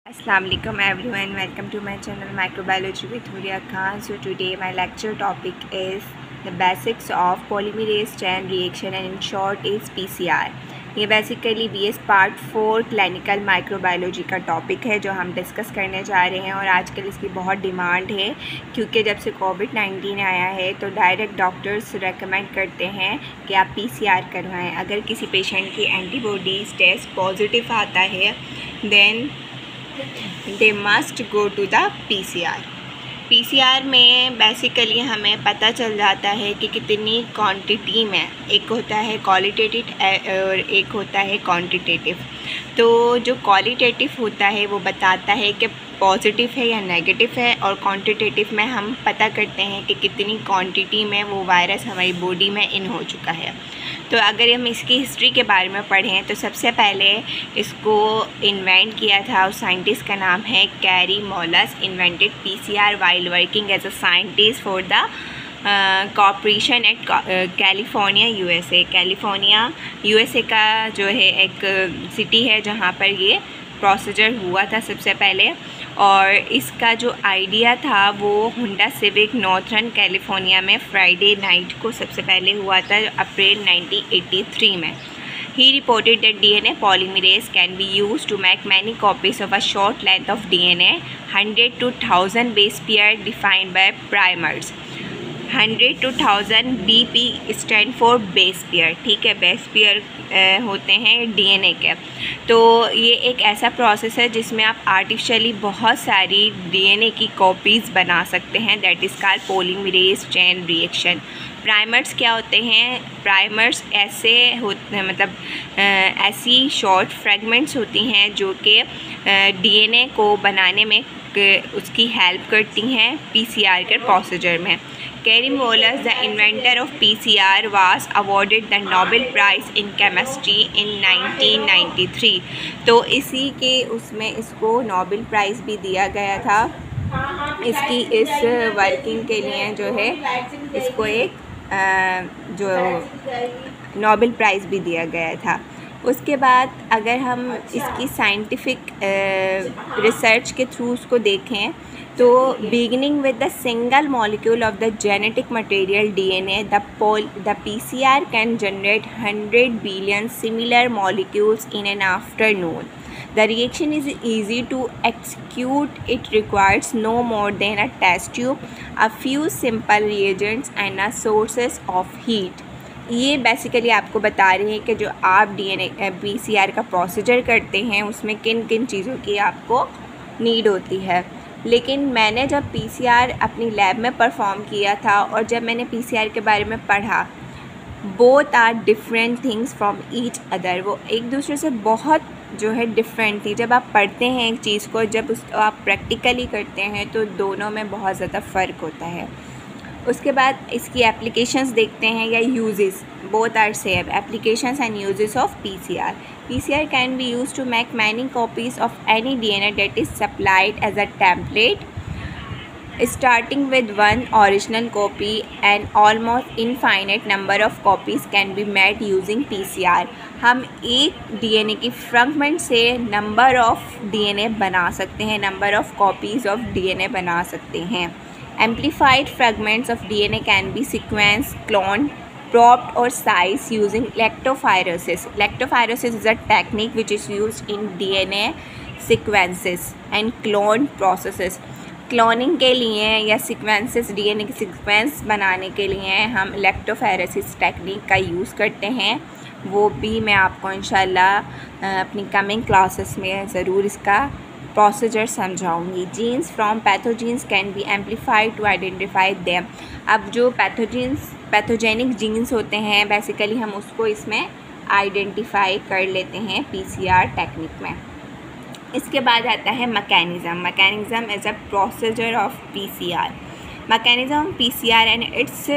Assalamualaikum everyone, welcome to my channel Microbiology with Huria Khan. So today my lecture topic is the basics of polymerase chain reaction and in short is PCR. ये basically BS part 4 clinical microbiology का topic है जो हम discuss करने जा रहे हैं और आजकल इसकी बहुत डिमांड है क्योंकि जब से कोविड-19 आया है तो डायरेक्ट डॉक्टर्स रेकमेंड करते हैं कि आप PCR करवाएं। अगर किसी पेशेंट की एंटीबॉडीज़ टेस्ट पॉजिटिव आता है then they must go to the PCR में बेसिकली हमें पता चल जाता है कि कितनी क्वांटिटी में, एक होता है क्वालिटेटिव और एक होता है क्वांटिटेटिव। तो जो क्वालिटेटिव होता है वो बताता है कि पॉजिटिव है या नेगेटिव है, और क्वांटिटेटिव में हम पता करते हैं कि कितनी क्वांटिटी में वो वायरस हमारी बॉडी में इन हो चुका है। तो अगर हम इसकी हिस्ट्री के बारे में पढ़ें तो सबसे पहले इसको इन्वेंट किया था, उस साइंटिस्ट का नाम है Kary Mullis. Invented PCR while working as a scientist for the corporation at California USA। California USA का जो है एक सिटी है जहाँ पर ये प्रोसीजर हुआ था सबसे पहले, और इसका जो आइडिया था वो होंडा सिविक नॉर्थर्न कैलिफोर्निया में फ्राइडे नाइट को सबसे पहले हुआ था, अप्रैल 1983 में। He reported that DNA polymerase can be used to make many copies of a short length of DNA, 100 to 1000 base pair defined by primers। 100 to 1000 BP stand for base pair, ठीक है, base pair होते हैं DNA के। तो ये एक ऐसा process है जिसमें आप आर्टिफिशियली बहुत सारी DNA की कॉपीज़ बना सकते हैं, that is called polymerase chain reaction. Primers क्या होते हैं? प्राइमर्स ऐसे होते हैं, मतलब ऐसी शॉर्ट फ्रेगमेंट्स होती हैं जो कि DNA को बनाने में उसकी हेल्प करती हैं PCR के प्रोसीजर में। Kary Mullis, the inventor of PCR, was awarded the Nobel prize in chemistry in 1993। तो इसी के उसमें इसको नोबेल प्राइज़ भी दिया गया था। इसकी इस वर्किंग के लिए जो है इसको एक जो नोबेल प्राइज़ भी दिया गया था। उसके बाद अगर हम इसकी साइंटिफिक रिसर्च के थ्रू उसको देखें तो beginning with the single molecule of the genetic material DNA, the PCR can generate 100 billion similar molecules in an afternoon. The reaction is easy to execute. It requires no more than a test tube, a few simple reagents and a sources of heat। ये basically आपको बता रहे हैं कि जो आप PCR का procedure करते हैं उसमें किन किन चीज़ों की आपको नीड होती है। लेकिन मैंने जब PCR अपनी लैब में परफॉर्म किया था और जब मैंने PCR के बारे में पढ़ा, both are different things from each other. वो एक दूसरे से बहुत जो है डिफरेंट थी। जब आप पढ़ते हैं एक चीज़ को, जब उसको आप प्रैक्टिकली करते हैं तो दोनों में बहुत ज़्यादा फ़र्क होता है। उसके बाद इसकी एप्लीकेशंस देखते हैं या uses, both are same. Applications and uses of PCR can be use to make many copies of any DNA that is supplied as a template, starting with one original copy, and almost infinite number of copies can be made using PCR। हम एक DNA की fragment से number of DNA बना सकते हैं, number of copies of DNA बना सकते हैं। Amplified fragments of DNA can be sequenced, cloned, probed or sized using lactophoresis। Lactophoresis is a technique which is used in DNA sequences and clone processes। Cloning के लिए या sequences, DNA के sequence बनाने के लिए हम लैक्टोफेरेसिस टेक्निक का use करते हैं। वो भी मैं आपको इंशाल्लाह अपनी कमिंग क्लासेस में ज़रूर इसका प्रोसीजर समझाऊंगी। Genes from pathogens can be amplified to identify them. अब जो पैथोजेनिक जीन्स होते हैं बेसिकली हम उसको इसमें आइडेंटिफाई कर लेते हैं PCR टेक्निक में। इसके बाद आता है mechanism as a procedure of PCR। Mechanism of PCR and its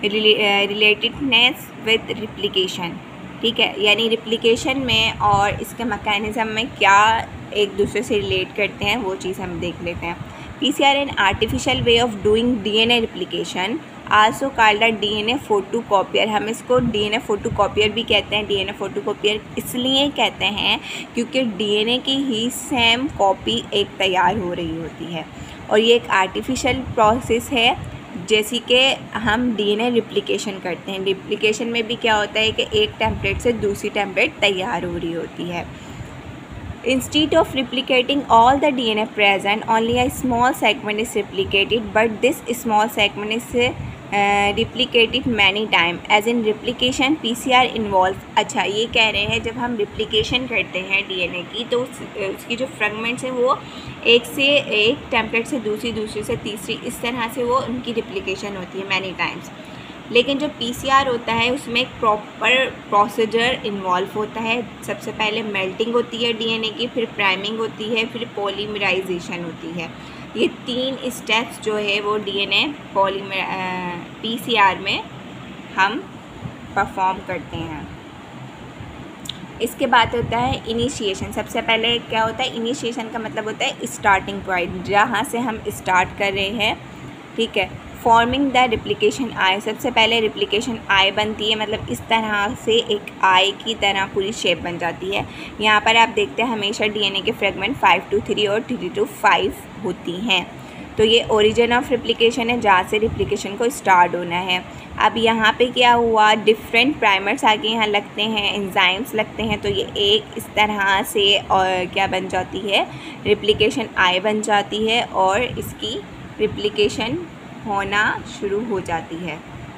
relatedness with replication, ठीक है, यानी रिप्लिकेशन में और इसके मैकेनिज़्म में क्या एक दूसरे से रिलेट करते हैं वो चीज़ हम देख लेते हैं। PCR an artificial way of doing DNA replication। Also called a DNA photocopier. हम इसको डीएनए फोटोकॉपियर भी कहते हैं। डीएनए फोटोकॉपियर इसलिए कहते हैं क्योंकि डीएनए की ही सेम कॉपी एक तैयार हो रही होती है, और ये एक आर्टिफिशियल प्रोसेस है। जैसे कि हम डीएनए रिप्लिकेशन करते हैं, रिप्लिकेशन में भी क्या होता है कि एक टेम्पलेट से दूसरी टेम्पलेट तैयार हो रही होती है। Instead of replicating all the DNA present, only a small segment is replicated, but this small segment is replicated many times. As in replication, PCR involves। अच्छा, ये कह रहे हैं जब हम रिप्लिकेशन करते हैं डीएनए की तो उसकी जो फ्रेगमेंट्स हैं वो एक टेम्पलेट से दूसरी से तीसरी, इस तरह से वो उनकी रिप्लिकेशन होती है मैनी टाइम्स। लेकिन जो पीसीआर होता है उसमें एक प्रॉपर प्रोसीजर इन्वॉल्व होता है। सबसे पहले मेल्टिंग होती है डीएनए की, फिर प्राइमिंग होती है, फिर पॉलीमराइजेशन होती है। ये 3 स्टेप्स जो है वो डीएनए पीसीआर में हम परफॉर्म करते हैं। इसके बाद होता है इनिशिएशन। सबसे पहले क्या होता है, इनिशिएशन का मतलब होता है स्टार्टिंग पॉइंट, जहाँ से हम स्टार्ट कर रहे हैं, ठीक है। फॉर्मिंग द रिप्लिकेशन आई, सबसे पहले रिप्लिकेशन आई बनती है, मतलब इस तरह से एक आई की तरह पूरी शेप बन जाती है। यहाँ पर आप देखते हैं हमेशा डीएनए के फ्रेगमेंट 5 to 3 और 3 to 5 होती हैं। तो ये ओरिजिन ऑफ रिप्लिकेशन है, जहाँ से रिप्लिकेशन को स्टार्ट होना है। अब यहाँ पे क्या हुआ, डिफरेंट प्राइमर्स आगे यहाँ लगते हैं, एंजाइम्स लगते हैं, तो ये एक इस तरह से और क्या बन जाती है, रिप्लिकेशन आई बन जाती है और इसकी रिप्लिकेशन होना शुरू हो जाती है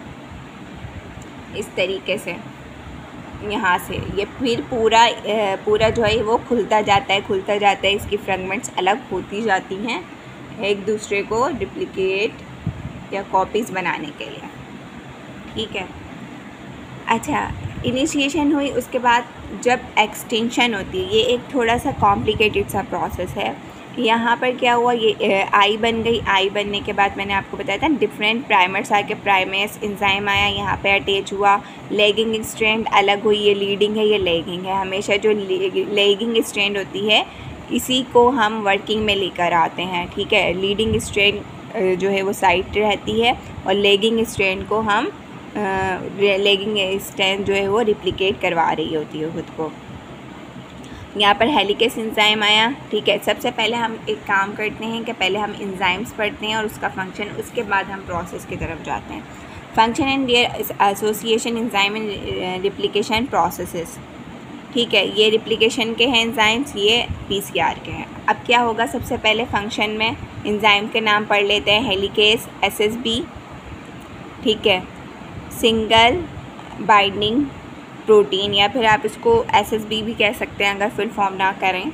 इस तरीके से। यहाँ से ये फिर पूरा जो है वो खुलता जाता है, इसकी फ्रेगमेंट्स अलग होती जाती हैं एक दूसरे को रिप्लिकेट या कॉपीज़ बनाने के लिए, ठीक है। अच्छा, इनिशिएशन हुई, उसके बाद जब एक्सटेंशन होती है, ये एक थोड़ा सा कॉम्प्लिकेटेड सा प्रोसेस है। यहाँ पर क्या हुआ, ये आई बन गई। आई बनने के बाद मैंने आपको बताया था डिफरेंट प्राइमर्स आके प्राइमेस एंजाइम आया, यहाँ पे अटैच हुआ। लेगिंग स्ट्रैंड अलग हुई, ये लीडिंग है, ये लेगिंग है। हमेशा जो लेगिंग स्ट्रैंड होती है इसी को हम वर्किंग में लेकर आते हैं, ठीक है। लीडिंग स्ट्रैंड जो है वो साइड रहती है और लेगिंग स्ट्रैंड को हम लेगिंग स्ट्रैंड जो है वो रिप्लिकेट करवा रही होती है खुद को। यहाँ पर हेलिकेस एंजाइम आया, ठीक है। सबसे पहले हम एक काम करते हैं कि पहले हम एंजाइम्स पढ़ते हैं और उसका फंक्शन, उसके बाद हम प्रोसेस की तरफ जाते हैं। Function and their association enzyme and replication processes, ठीक है। ये रिप्लिकेशन के हैं एंजाइम्स, ये पीसीआर के हैं। अब क्या होगा, सबसे पहले फंक्शन में एंजाइम के नाम पढ़ लेते हैं। हेलिकेस एसएसबी, ठीक है। सिंगल बाइंडिंग प्रोटीन, या फिर आप इसको एसएसबी भी कह सकते हैं अगर फुल फॉर्म ना करें।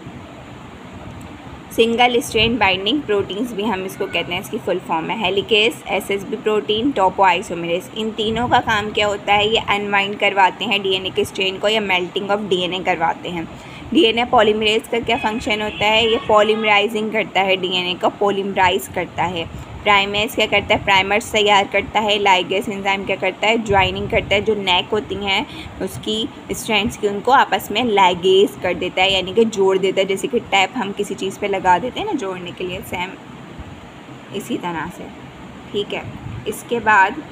सिंगल स्ट्रैंड बाइंडिंग प्रोटीन्स भी हम इसको कहते हैं, इसकी फुल फॉर्म है हेलिकेस, एसएसबी प्रोटीन, टोपोआइसोमेरेज। इन तीनों का काम क्या होता है, ये अनवाइंड करवाते हैं डीएनए के स्ट्रेन को या मेल्टिंग ऑफ डीएनए करवाते हैं। डीएनए पॉलीमरेज का क्या फंक्शन होता है, ये पॉलीमराइजिंग करता है, डीएनए को पॉलीमराइज करता है। प्राइमेज क्या करता है, प्राइमर्स तैयार करता है। लाइगेस एंजाइम क्या करता है, ज्वाइनिंग करता है, जो नेक होती हैं उसकी स्ट्रैंड्स की उनको आपस में लाइगेस कर देता है, यानी कि जोड़ देता है। जैसे कि टैप हम किसी चीज़ पे लगा देते हैं ना जोड़ने के लिए, सेम इसी तरह से, ठीक है। इसके बाद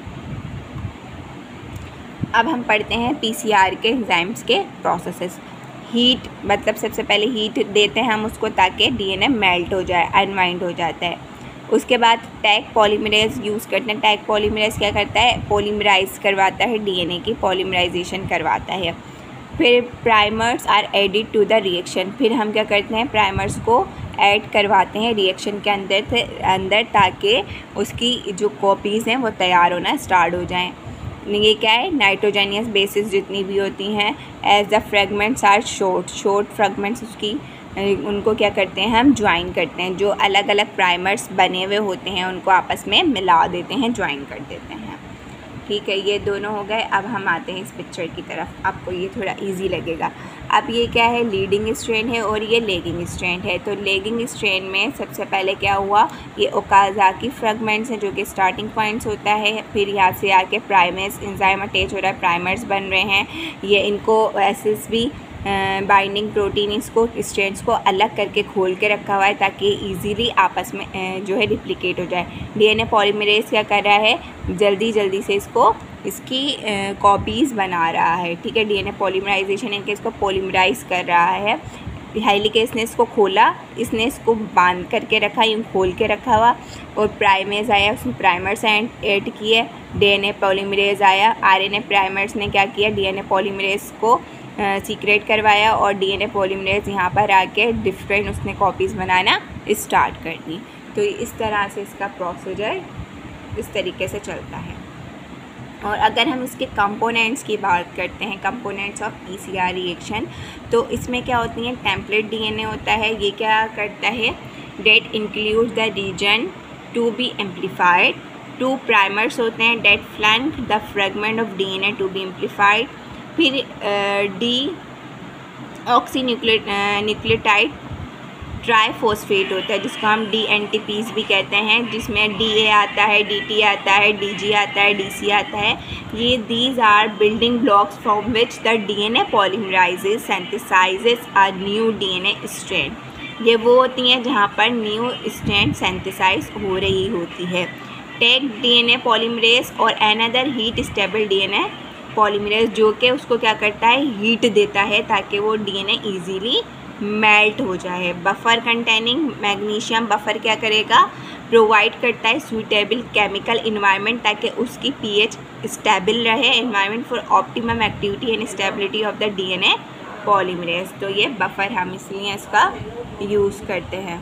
अब हम पढ़ते हैं पीसीआर के एंजाइम्स के प्रोसेसेस। हीट, मतलब सबसे पहले हीट देते हैं हम उसको ताकि डीएनए मेल्ट हो जाए, अनवाइंड हो जाता है। उसके बाद टैग पॉलीमरेज यूज़ करते हैं। टैग पॉलीमरेज क्या करता है, पॉलीमराइज करवाता है, डीएनए की पॉलीमराइजेशन करवाता है। फिर primers are added to the reaction, फिर हम क्या करते हैं, प्राइमर्स को ऐड करवाते हैं रिएक्शन के अंदर ताकि उसकी जो कॉपीज़ हैं वो तैयार होना स्टार्ट हो जाएँ। ये क्या है, नाइट्रोजेनियस बेसिस जितनी भी होती हैं, as the fragments are short fragments उसकी उनको क्या करते हैं, हम ज्वाइन करते हैं। जो अलग अलग प्राइमर्स बने हुए होते हैं उनको आपस में मिला देते हैं, ज्वाइन कर देते हैं, ठीक है। ये दोनों हो गए। अब हम आते हैं इस पिक्चर की तरफ, आपको ये थोड़ा इजी लगेगा। अब ये क्या है, लीडिंग स्ट्रैंड है और ये लेगिंग स्ट्रैंड है। तो लेगिंग स्ट्रैंड में सबसे पहले क्या हुआ, ये ओकाज़ाकी फ्रेगमेंट्स हैं जो कि स्टार्टिंग पॉइंट्स होता है। फिर यहाँ से आके प्राइमेस एंजाइम अटैच हो रहा है, प्राइमर्स बन रहे हैं। ये इनको एसएसबी बाइंडिंग प्रोटीन इसको स्ट्रैंड्स को अलग करके खोल के रखा हुआ है ताकि इजीली आपस में जो है रिप्लिकेट हो जाए। डीएनए पॉलीमरेज क्या कर रहा है, जल्दी जल्दी से इसकी कॉपीज़ बना रहा है। ठीक है, डीएनए पॉलीमराइजेशन इनके इसको पॉलीमराइज कर रहा है। हेलिकेज ने इसको खोला, इसने इसको बांध करके रखा, यूँ खोल के रखा हुआ, और प्राइमेज आया, उसने प्राइमर्स ऐड किए। डीएनए पॉलीमरेज आया, आरएनए प्राइमर्स ने क्या किया, डीएनए पॉलीमरेज को सीक्रेट करवाया, और डीएनए पॉलीमरेज यहाँ पर आके डिफरेंट उसने कॉपीज़ बनाना स्टार्ट कर दी। तो इस तरह से इसका प्रोसीजर इस तरीके से चलता है। और अगर हम इसके कंपोनेंट्स की बात करते हैं, कंपोनेंट्स ऑफ पीसीआर रिएक्शन, तो इसमें क्या होती हैं, टेम्पलेट डीएनए होता है। ये क्या करता है, that include the region to be amplified. 2 primers होते हैं, that flank the fragment of DNA to be amplified. फिर डी ऑक्सी न्यूक्लियोटाइड ट्राइफॉस्फेट होता है, जिसको हम DNTPs भी कहते हैं, जिसमें DA आता है, DT आता है, DG आता है, DC आता है। ये these are building blocks from which the DNA polymerase synthesises a new DNA strand. ये वो होती हैं जहाँ पर न्यू स्ट्रैंड सिंथेसाइज हो रही होती है। टेक डीएनए पॉलीमरेज और another heat stable DNA polymerase, जो कि उसको क्या करता है, हीट देता है ताकि वो डीएनए इजीली मेल्ट हो जाए। बफर कंटेनिंग मैग्नीशियम बफर क्या करेगा, प्रोवाइड करता है सूटेबल केमिकल इन्वायरमेंट ताकि उसकी पीएच स्टेबल रहे, environment for optimum activity and stability of the DNA polymerase. तो ये बफर हम इसलिए इसका यूज़ करते हैं।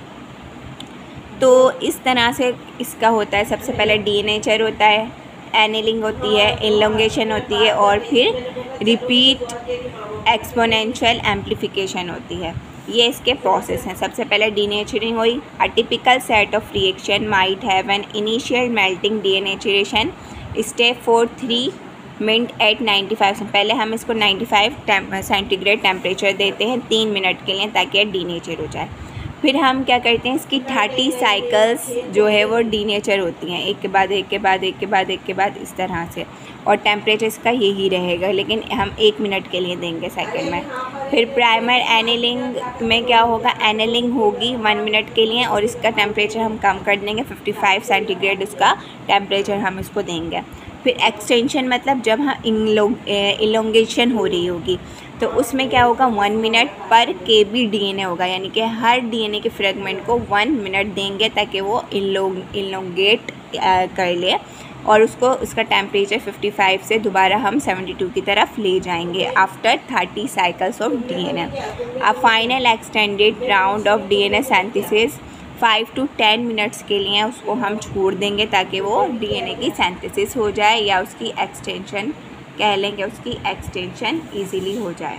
तो इस तरह से इसका होता है। सबसे पहले डीनेचर होता है, एनिलिंग होती है, इलोंगेशन होती है, और फिर रिपीट एक्सपोनेंशियल एम्प्लीफिकेशन होती है। ये इसके प्रोसेस हैं। सबसे पहले डीनेचरिंग हुई। A typical set of reaction might have an initial melting denaturation step for 3 minute at 95। पहले हम इसको 95 सेंटीग्रेड टेम्परेचर देते हैं 3 मिनट के लिए ताकि ये डीनेचर हो जाए। फिर हम क्या करते हैं, इसकी 30 साइकिल्स जो है वो डीनेचर होती हैं, एक के बाद एक के बाद एक के बाद एक के बाद इस तरह से, और टेम्परेचर इसका यही रहेगा, लेकिन हम 1 मिनट के लिए देंगे सेकंड में। फिर प्राइमर एनिलिंग में क्या होगा, एनिलिंग होगी 1 मिनट के लिए, और इसका टेम्परेचर हम कम कर देंगे, 55 सेंटीग्रेड उसका टेम्परेचर हम इसको देंगे। फिर एक्सटेंशन मतलब जब हम इलोंगेशन हो रही होगी तो उसमें क्या होगा, 1 मिनट पर KB डीएनए होगा, यानी कि हर डीएनए के फ्रेगमेंट को 1 मिनट देंगे ताकि वो इलोंगेट कर ले, और उसका टेम्परेचर 55 से दोबारा हम 72 की तरफ ले जाएंगे after 30 cycles of DNA. A final extended round of DNA synthesis 5 to 10 minutes के लिए उसको हम छोड़ देंगे ताकि वो डीएनए की सिंथेसिस हो जाए, या उसकी एक्सटेंशन कह लेंगे, उसकी एक्सटेंशन इजीली हो जाए।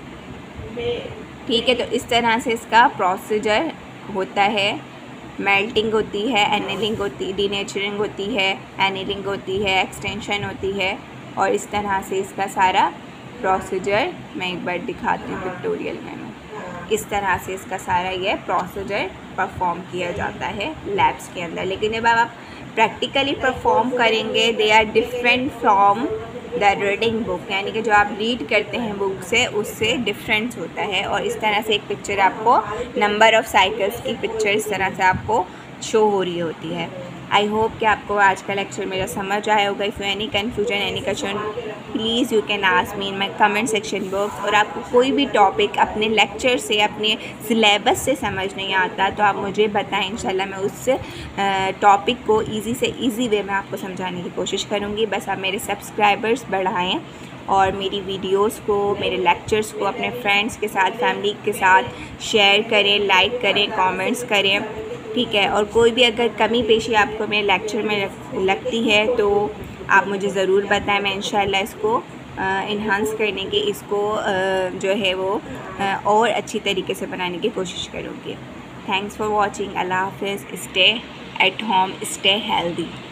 ठीक है, तो इस तरह से इसका प्रोसीजर होता है। मेल्टिंग होती है, एनिलिंग होती, डीनेचरिंग होती है, एनिलिंग होती है, एक्सटेंशन होती है, और इस तरह से इसका सारा प्रोसीजर मैं एक बार दिखाती हूँ पिक्टोरियल में। इस तरह से इसका सारा ये प्रोसीजर परफॉर्म किया जाता है लैब्स के अंदर। लेकिन जब आप प्रैक्टिकली परफॉर्म करेंगे, they are different from the reading book, यानी कि जो आप रीड करते हैं बुक से उससे डिफरेंस होता है। और इस तरह से एक पिक्चर आपको नंबर ऑफ़ साइकिल्स की पिक्चर इस तरह से आपको शो हो रही होती है। आई होप कि आपको आज का लेक्चर मेरा समझ आया होगा। If you any confusion, any question, please you can ask me in my comment section box. और आपको कोई भी टॉपिक अपने लेक्चर से, अपने सिलेबस से समझ नहीं आता तो आप मुझे बताएं, इंशाल्लाह मैं उससे टॉपिक को ईज़ी से ईज़ी वे में आपको समझाने की कोशिश करूँगी। बस आप मेरे सब्सक्राइबर्स बढ़ाएँ और मेरी वीडियोस को, मेरे लेक्चर्स को अपने फ्रेंड्स के साथ, फैमिली के साथ शेयर करें, लाइक करें, कमेंट्स करें। ठीक है, और कोई भी अगर कमी पेशी आपको मेरे लेक्चर में लगती है तो आप मुझे ज़रूर बताएं। मैं इंशाल्लाह इसको इन्हांस करने की, इसको जो है वो और अच्छी तरीके से बनाने की कोशिश करूँगी। Thanks for watching. अल्लाह हाफ़िज़। Stay at home, stay healthy.